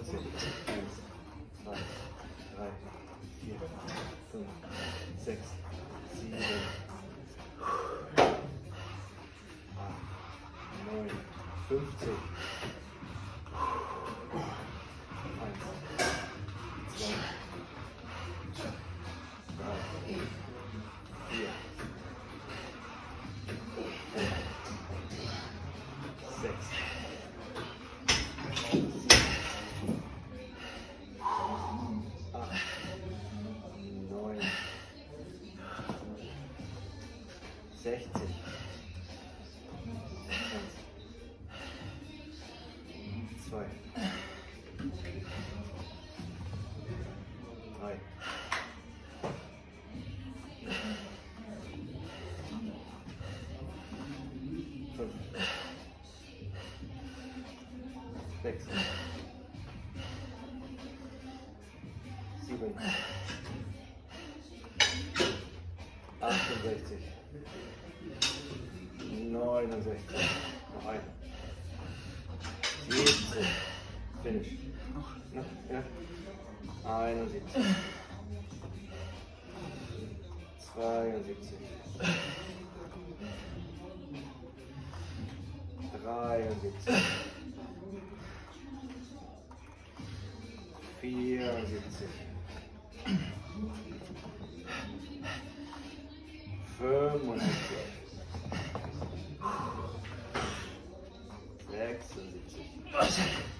14. 1, 2, 3, 4, 5, 6, 7, 8, 9, 50. 1, 2, 3, 4, 6, 60. 2, 3, 5, 6, 7, 68, 69, noch ein, 70, finish, noch, ja, 71, 72, 73, 74, 75, 76,